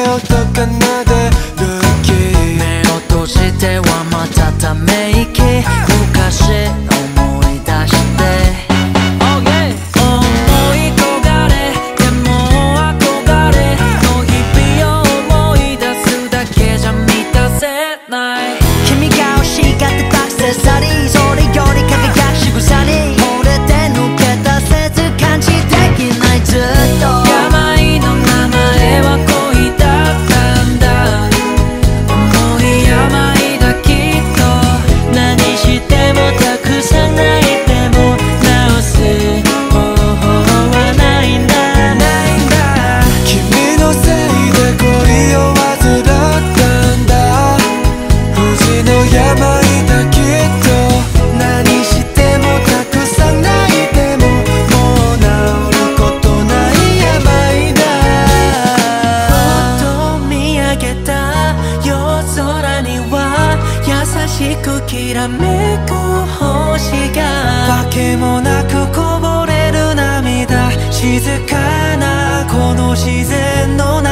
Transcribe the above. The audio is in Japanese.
をどっかなでる気。 目を閉じてはまたため息、昔思い出して思い焦がれ、でも憧れの日々を思い出すだけじゃ満たせない。 君が欲しがってたアクセサリー、それより輝く仕草に惚れて抜け出せず感じできないずっと。 病の名前は恋だったんだ。重い病だきっと。何してもたくさん泣いても治す方法はないんだ。 君のせいで恋を患ったんだ。不治の病だきっと。何してもたくさん泣いてももう治ることない病だ。 ふっと見上げた夜空には優しくきらめく星が。 わけもなくこぼれる涙、静かなこの自然の